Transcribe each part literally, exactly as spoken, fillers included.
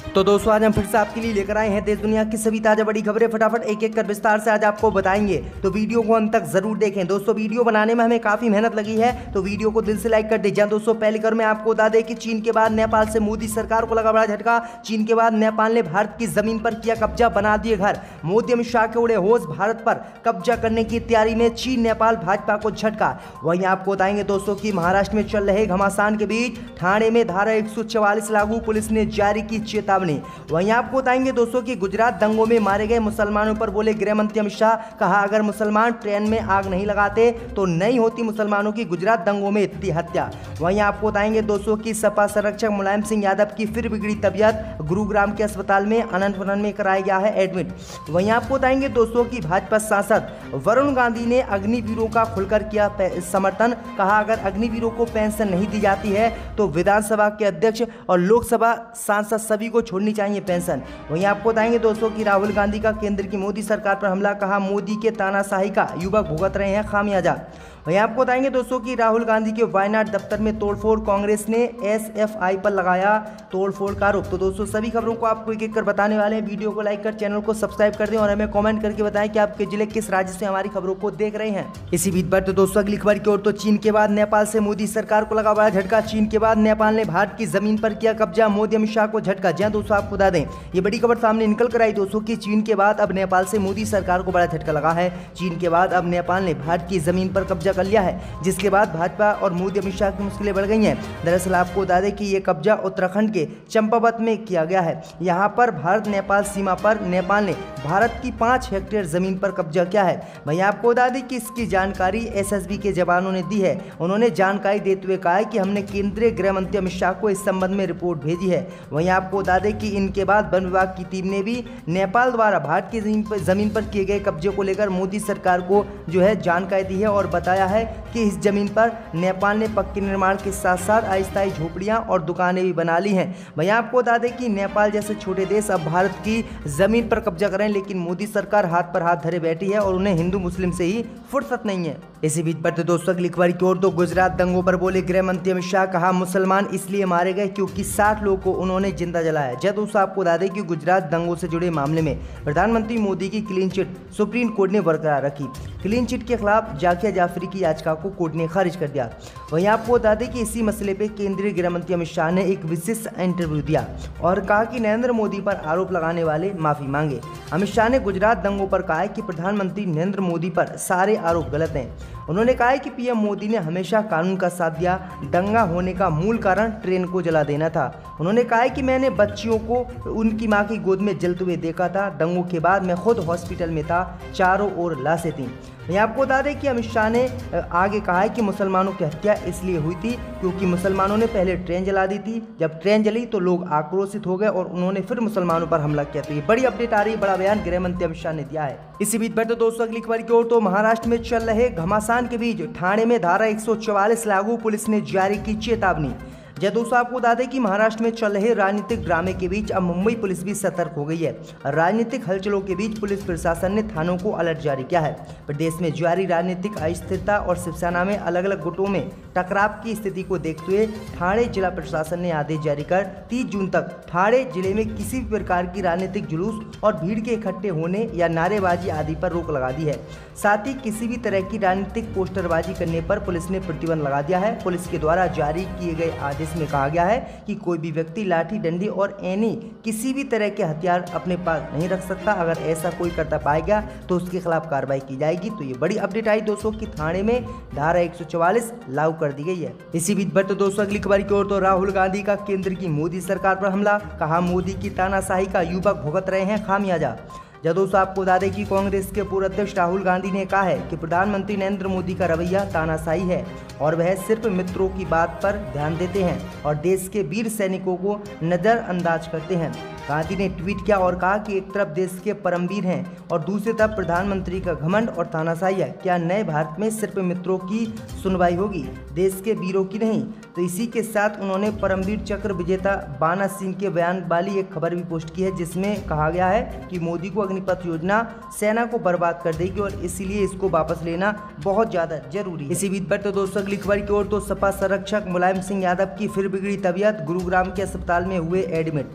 तो दोस्तों आज हम फिर से आपके लिए लेकर आए हैं देश दुनिया की सभी ताजा बड़ी खबरें। फटाफट एक एक कर विस्तार से आज आपको बताएंगे, तो वीडियो को अंत तक जरूर देखें। दोस्तों वीडियो बनाने में हमें काफी मेहनत लगी है, तो वीडियो को दिल से लाइक कर दीजिए। दोस्तों पहले कर मैं आपको बता दें कि चीन के बाद नेपाल से मोदी सरकार को लगा बड़ा झटका। चीन के बाद नेपाल ने भारत की जमीन पर किया कब्जा, बना दिए घर। मोदी अमित शाह के उड़े होश, भारत पर कब्जा करने की तैयारी में चीन नेपाल भाजपा को झटका। वहीं आपको बताएंगे दोस्तों की महाराष्ट्र में चल रहे घमासान के बीच ठाणे में धारा एक सौ चवालीस लागू, पुलिस ने जारी की चेतावनी। वहीं आपको बताएंगे दोस्तों कि गुजरात दंगों में मारे गए मुसलमानों पर बोले गृह मंत्री अमित शाह, कहा अगर मुसलमान ट्रेन में आग नहीं लगाते तो नहीं होती मुसलमानों की गुजरात दंगों में इतनी हत्या। वहीं आपको बताएंगे दोस्तों कि सपा संरक्षक मुलायम सिंह यादव की फिर बिगड़ी तबियत, गुरुग्राम के अस्पताल में अनंतपुरम में कराया गया है एडमिट। वहीं आपको बताएंगे दोस्तों कि भाजपा सांसद वरुण गांधी ने अग्निवीरों का खुलकर किया समर्थन, कहा अगर अग्निवीरों को पेंशन नहीं दी जाती है तो विधानसभा के अध्यक्ष और लोकसभा सांसद सभी को छोड़नी चाहिए पेंशन। वहीं आपको बताएंगे दोस्तों कि राहुल गांधी का केंद्र की मोदी सरकार पर हमला, कहा मोदी के तानाशाही का युवक भुगत रहे हैं खामियाजा। वहीं आपको बताएंगे दोस्तों कि राहुल गांधी के वायनाड दफ्तर में तोड़फोड़, कांग्रेस ने एसएफआई पर लगाया तोड़फोड़ का आरोप। तो दोस्तों सभी खबरों को आपको एक एक कर बताने वाले हैं। वीडियो को लाइक कर चैनल को सब्सक्राइब कर दें और हमें कमेंट करके बताएं कि आपके जिले किस राज्य से हमारी खबरों को देख रहे हैं। इसी बीच पर तो दोस्तों अगली खबर की ओर, तो चीन के बाद नेपाल से मोदी सरकार को लगा बड़ा झटका। चीन के बाद नेपाल ने भारत की जमीन पर किया कब्जा, मोदी अमित शाह को झटका। जहां दोस्तों आपको बता दें ये बड़ी खबर सामने निकल कर आई दोस्तों की चीन के बाद अब नेपाल से मोदी सरकार को बड़ा झटका लगा है। चीन के बाद अब नेपाल ने भारत की जमीन पर कब्जा कर लिया है, जिसके बाद भाजपा और मोदी अमित शाह की मुश्किलें बढ़ गई हैं। दरअसल आपको बता दें कि ये कब्जा उत्तराखंड के चंपावत में किया गया है। यहाँ पर भारत नेपाल सीमा पर नेपाल ने भारत की पाँच हेक्टेयर जमीन पर कब्जा किया है। वहीं आपको बता दें कि इसकी जानकारी एसएसबी के जवानों ने दी है। उन्होंने जानकारी देते हुए कहा है कि हमने केंद्रीय गृह मंत्री अमित शाह को इस संबंध में रिपोर्ट भेजी है। वहीं आपको बता दें कि इनके बाद वन विभाग की टीम ने भी नेपाल द्वारा भारत की जमीन पर जमीन पर किए गए कब्जे को लेकर मोदी सरकार को जो है जानकारी दी है और बताया है कि इस जमीन पर नेपाल ने पक्के निर्माण के साथ साथ अस्थायी झोपड़ियां और दुकानें भी बना ली हैं। वहीं आपको बता दें कि नेपाल जैसे छोटे देश अब भारत की जमीन पर कब्जा करें, लेकिन मोदी सरकार हाथ पर हाथ धरे बैठी है और उन्हें हिंदू मुस्लिम से ही फुर्सत नहीं है। इसी बीच पर तो दोस्तों अगली खबर की ओर, तो गुजरात दंगों पर बोले गृह मंत्री अमित शाह, कहा मुसलमान इसलिए मारे गए क्योंकि साठ लोगों को उन्होंने जिंदा जलाया। जब दोस्तों आपको बता दें कि गुजरात दंगों से जुड़े मामले में प्रधानमंत्री मोदी की क्लीन चिट सुप्रीम कोर्ट ने बरकरार रखी। क्लीन चिट के खिलाफ जाकिया जाफरी की याचिका को कोर्ट ने खारिज कर दिया। वहीं आपको बता दें कि इसी मसले पर केंद्रीय गृह मंत्री अमित शाह ने एक विशिष्ट इंटरव्यू दिया और कहा कि नरेंद्र मोदी पर आरोप लगाने वाले माफी मांगे। अमित शाह ने गुजरात दंगों पर कहा है कि प्रधानमंत्री नरेंद्र मोदी पर सारे आरोप गलत हैं। उन्होंने कहा है कि पीएम मोदी ने हमेशा कानून का साथ दिया, दंगा होने का मूल कारण ट्रेन को जला देना था। उन्होंने कहा है कि मैंने बच्चियों को उनकी मां की गोद में जलते हुए देखा था। दंगों के बाद मैं खुद हॉस्पिटल में था, चारों ओर लाशें थीं। यहाँ आपको बता दें कि अमित शाह ने आगे कहा है कि मुसलमानों की हत्या इसलिए हुई थी क्योंकि मुसलमानों ने पहले ट्रेन जला दी थी। जब ट्रेन जली तो लोग आक्रोशित हो गए और उन्होंने फिर मुसलमानों पर हमला किया। तो ये बड़ी अपडेट आ रही है, बड़ा बयान गृह मंत्री अमित शाह ने दिया है। इसी बीच पर तो दोस्तों अगली खबर की ओर, तो महाराष्ट्र में चल रहे घमासान के बीच ठाणे में धारा एक सौ चवालीस लागू, पुलिस ने जारी की चेतावनी। जय दोस्तों आपको बता दें कि महाराष्ट्र में चल रहे राजनीतिक ड्रामे के बीच अब मुंबई पुलिस भी सतर्क हो गई है। राजनीतिक हलचलों के बीच पुलिस प्रशासन ने थानों को अलर्ट जारी किया है। प्रदेश में जारी राजनीतिक अस्थिरता और शिवसेना में अलग अलग गुटों में टकराव की स्थिति को देखते हुए ठाणे जिला प्रशासन ने आदेश जारी कर तीस जून तक ठाणे जिले में किसी भी प्रकार की राजनीतिक जुलूस और भीड़ के इकट्ठे होने या नारेबाजी आदि पर रोक लगा दी है। साथ ही किसी भी तरह की राजनीतिक पोस्टरबाजी करने पर पुलिस ने प्रतिबंध लगा दिया है। पुलिस के द्वारा जारी किए गए आदेश में कहा गया है कि कोई भी व्यक्ति लाठी, डंडी और एनी किसी भी तरह के हथियार अपने पास नहीं रख सकता। अगर ऐसा कोई करता पाया गया तो उसके खिलाफ कार्रवाई की जाएगी। तो ये बड़ी अपडेट आई दोस्तों कि थाने में धारा एक सौ चवालीस लागू कर दी गई है। इसी बीच पर तो दोस्तों अगली खबर की ओर, तो राहुल गांधी का केंद्र की मोदी सरकार पर हमला, कहा मोदी की तानाशाही का युवक भुगत रहे हैं खामियाजा। जब दोस्तों आपको बता दें कि कांग्रेस के पूर्व अध्यक्ष राहुल गांधी ने कहा है कि प्रधानमंत्री नरेंद्र मोदी का रवैया तानाशाही है और वह सिर्फ मित्रों की बात पर ध्यान देते हैं और देश के वीर सैनिकों को नजरअंदाज करते हैं। गांधी ने ट्वीट किया और कहा कि एक तरफ देश के परमवीर हैं और दूसरी तरफ प्रधानमंत्री का घमंड और तानाशाही है। क्या नए भारत में सिर्फ मित्रों की सुनवाई होगी, देश के वीरों की नहीं? तो इसी के साथ उन्होंने परमवीर चक्र विजेता बाना सिंह के बयान वाली एक खबर भी पोस्ट की है, जिसमें कहा गया है कि मोदी को अग्निपथ योजना सेना को बर्बाद कर देगी और इसीलिए इसको वापस लेना बहुत ज्यादा जरूरी है। इसी बीच पर तो दोस्तों अगली खबर की ओर, तो सपा संरक्षक मुलायम सिंह यादव की फिर बिगड़ी तबीयत, गुरुग्राम के अस्पताल में हुए एडमिट।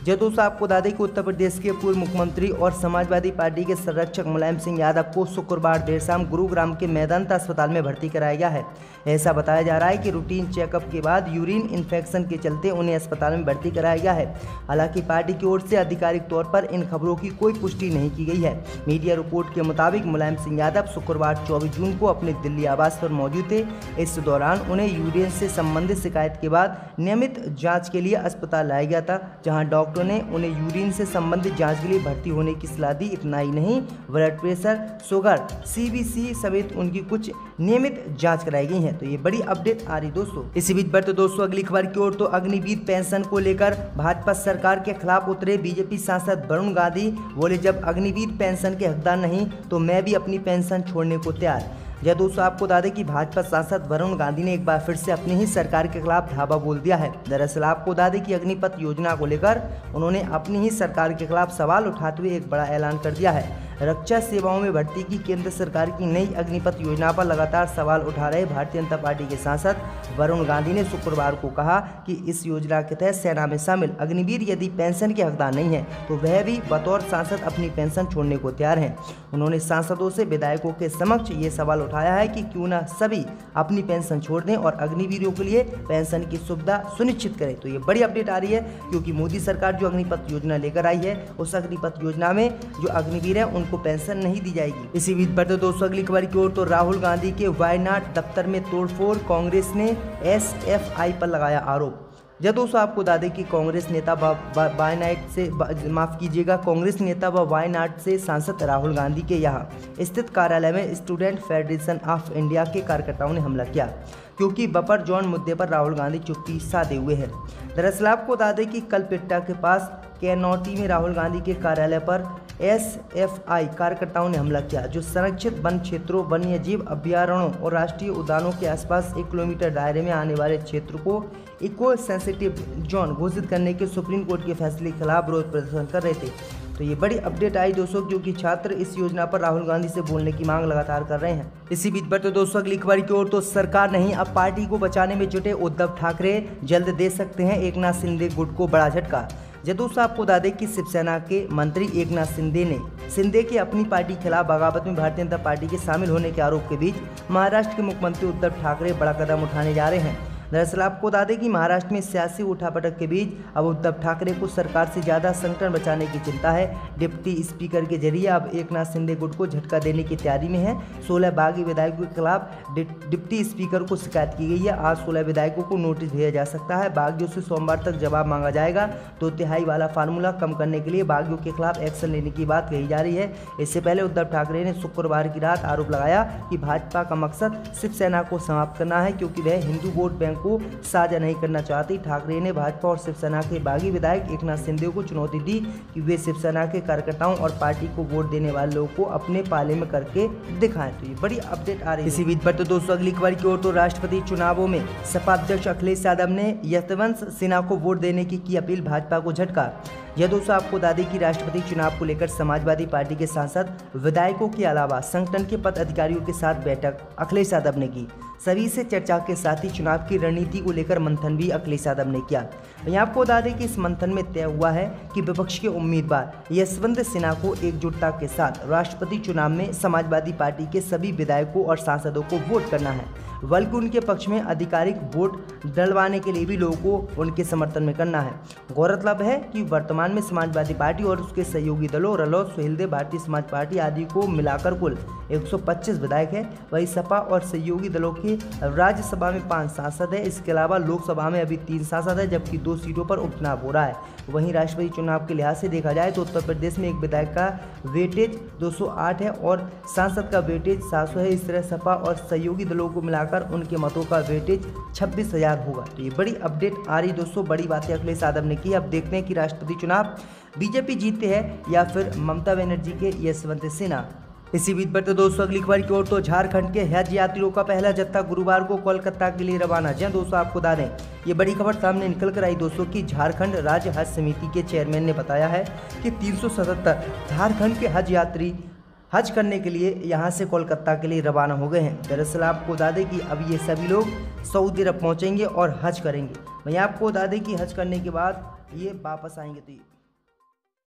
जो दोस्तों आपको बता दें कि उत्तर प्रदेश के पूर्व मुख्यमंत्री और समाजवादी पार्टी के संरक्षक मुलायम सिंह यादव को शुक्रवार देर शाम गुरुग्राम के मेदांता अस्पताल में भर्ती कराया गया है। ऐसा बताया जा रहा है कि रूटीन चेकअप के बाद यूरिन इन्फेक्शन के चलते उन्हें अस्पताल में भर्ती कराया गया है। हालांकि पार्टी की ओर से आधिकारिक तौर पर इन खबरों की कोई पुष्टि नहीं की गई है। मीडिया रिपोर्ट के मुताबिक मुलायम सिंह यादव शुक्रवार चौबीस जून को अपने दिल्ली आवास पर मौजूद थे। इस दौरान उन्हें यूरिन से संबंधित शिकायत के बाद नियमित जाँच के लिए अस्पताल लाया गया था, जहाँ डॉक्टरों ने उन्हें यूरिन से संबंधित जांच के लिए भर्ती होने की सलाह दी। इतना ही नहीं, ब्लड प्रेशर, शुगर, सीबीसी समेत उनकी कुछ नियमित जांच कराई गई है। तो ये बड़ी अपडेट आ रही दोस्तों। इसी बीच बढ़ते दोस्तों अगली खबर की ओर, तो अग्निवीर पेंशन को लेकर भाजपा सरकार के खिलाफ उतरे बीजेपी सांसद वरुण गांधी। बोले, जब अग्निवीर पेंशन के हकदार नहीं तो मैं भी अपनी पेंशन छोड़ने को तैयार। यह दोस्तों आपको बता दें कि भाजपा सांसद वरुण गांधी ने एक बार फिर से अपनी ही सरकार के खिलाफ धावा बोल दिया है। दरअसल आपको बता दें कि अग्निपथ योजना को लेकर उन्होंने अपनी ही सरकार के खिलाफ सवाल उठाते हुए एक बड़ा ऐलान कर दिया है। रक्षा सेवाओं में भर्ती की केंद्र सरकार की नई अग्निपथ योजना पर लगातार सवाल उठा रहे भारतीय जनता पार्टी के सांसद वरुण गांधी ने शुक्रवार को कहा कि इस योजना के तहत सेना में शामिल अग्निवीर यदि पेंशन के हकदार नहीं है तो वह भी बतौर सांसद अपनी पेंशन छोड़ने को तैयार हैं। उन्होंने सांसदों से विधायकों के समक्ष ये सवाल उठाया है कि क्यों न सभी अपनी पेंशन छोड़ दें और अग्निवीरों के लिए पेंशन की सुविधा सुनिश्चित करें। तो ये बड़ी अपडेट आ रही है, क्योंकि मोदी सरकार जो अग्निपथ योजना लेकर आई है उस अग्निपथ योजना में जो अग्निवीर है उनको पेंशन नहीं दी जाएगी। इसी बीच बढ़ते दोस्तों अगली खबर की ओर, तो राहुल गांधी के वायनाड दफ्तर में तोड़फोड़, कांग्रेस ने एस एफ आई पर लगाया आरोप। जब दोस्तों आपको बता दें कि कांग्रेस नेता वायनाड से माफ कीजिएगा कांग्रेस नेता व वायनाड से सांसद राहुल गांधी के यहाँ स्थित कार्यालय में स्टूडेंट फेडरेशन ऑफ इंडिया के कार्यकर्ताओं ने हमला किया, क्योंकि बफर जोन मुद्दे पर राहुल गांधी चुप्पी साधे हुए हैं। दरअसल आपको बता दें कि कल पिट्टा के पास कैनौटी में राहुल गांधी के कार्यालय पर एस एफ आई कार्यकर्ताओं ने हमला किया, जो संरक्षित वन क्षेत्रों, वन्य जीव अभ्यारण्यों और राष्ट्रीय उद्यानों के आसपास एक किलोमीटर दायरे में आने वाले क्षेत्र को इको सेंसिटिव जोन घोषित करने के सुप्रीम कोर्ट के फैसले के खिलाफ विरोध प्रदर्शन कर रहे थे। तो ये बड़ी अपडेट आई दोस्तों, क्योंकि छात्र इस योजना पर राहुल गांधी से बोलने की मांग लगातार कर रहे हैं। इसी बीच बढ़ते दोस्तों अगली खबर की ओर, तो सरकार नहीं अब पार्टी को बचाने में जुटे उद्धव ठाकरे, जल्द दे सकते हैं एकनाथ शिंदे गुट को बड़ा झटका। जब दोस्तों आपको बता दें कि शिवसेना के मंत्री एकनाथ शिंदे ने शिंदे के अपनी पार्टी के खिलाफ बगावत में भारतीय जनता पार्टी के शामिल होने के आरोप के बीच महाराष्ट्र के मुख्यमंत्री उद्धव ठाकरे बड़ा कदम उठाने जा रहे हैं। दरअसल आपको बता दें कि महाराष्ट्र में सियासी उठापटक के बीच अब उद्धव ठाकरे को सरकार से ज़्यादा संकट बचाने की चिंता है। डिप्टी स्पीकर के जरिए अब एकनाथ शिंदे गुट को झटका देने की तैयारी में है। सोलह बागी विधायकों के खिलाफ डिप्टी स्पीकर को शिकायत की गई है। आज सोलह विधायकों को नोटिस भेजा जा सकता है। बागियों से सोमवार तक जवाब मांगा जाएगा। दो तिहाई वाला फार्मूला कम करने के लिए बागियों के खिलाफ एक्शन लेने की बात कही जा रही है। इससे पहले उद्धव ठाकरे ने शुक्रवार की रात आरोप लगाया कि भाजपा का मकसद शिवसेना को समाप्त करना है, क्योंकि वह हिंदू वोट बैंक को साझा नहीं करना चाहती। ठाकरे ने भाजपा और शिवसेना के बागी विधायक एकनाथ शिंदे को चुनौती दी कि वे शिवसेना के कार्यकर्ताओं और पार्टी को वोट देने वाले लोगों को अपने पाले में करके दिखाएं। तो ये बड़ी अपडेट आ रही है। इसी बीच बढ़ते दोस्तों अगली खबर की ओर, तो राष्ट्रपति चुनावों में सपा अध्यक्ष अखिलेश यादव ने यशवंत सिन्हा को वोट देने की की अपील, भाजपा को झटका। यह दोस्तों आपको बता दें कि राष्ट्रपति चुनाव को लेकर समाजवादी पार्टी के सांसद, विधायकों के अलावा संगठन के पद अधिकारियों के साथ बैठक अखिलेश यादव ने की। सभी से चर्चा के साथ ही चुनाव की रणनीति को लेकर मंथन भी अखिलेश यादव ने किया। यहाँ आपको बता दें कि इस मंथन में तय हुआ है कि विपक्ष के उम्मीदवार यशवंत सिन्हा को एकजुटता के साथ राष्ट्रपति चुनाव में समाजवादी पार्टी के सभी विधायकों और सांसदों को वोट करना है, बल्कि उनके पक्ष में आधिकारिक वोट डलवाने के लिए भी लोगों को उनके समर्थन में करना है। गौरतलब है कि वर्तमान में समाजवादी पार्टी और उसके सहयोगी दलों रलौत, सुहेलदेव, भारतीय समाज पार्टी आदि को मिलाकर कुल एक सौ पच्चीस विधायक है। वहीं सपा और सहयोगी दलों के राज्यसभा में पाँच सांसद है। इसके अलावा लोकसभा में अभी तीन सांसद है, जबकि दो सीटों पर उपचुनाव हो रहा है। वहीं राष्ट्रपति चुनाव के लिहाज से देखा जाए तो उत्तर प्रदेश में एक विधायक का वेटेज दो सौ आठ है और सांसद का वेटेज सात सौ है। इस तरह सपा और सहयोगी दलों को मिलाकर उनके मतों का वेटेज छब्बीस हजार होगा। तो ये बड़ी अपडेट आ रही दोस्तों, बड़ी बातें अखिलेश यादव ने की। अब देखते हैं कि राष्ट्रपति चुनाव बीजेपी जीतते हैं या फिर ममता बनर्जी के यशवंत सिन्हा। इसी बीच बढ़ते दोस्तों अगली खबर की ओर, तो झारखंड के हज यात्रियों का पहला जत्था गुरुवार को कोलकाता के लिए रवाना। जी दोस्तों आपको बता दें, ये बड़ी खबर सामने निकल कर आई दोस्तों कि झारखंड राज्य हज समिति के चेयरमैन ने बताया है कि तीन सौ सतहत्तर झारखंड के हज यात्री हज करने के लिए यहाँ से कोलकाता के लिए रवाना हो गए हैं। दरअसल आपको बता दें कि अब ये सभी लोग सऊदी अरब पहुँचेंगे और हज करेंगे। वहीं आपको बता दें कि हज करने के बाद ये वापस आएंगे। तो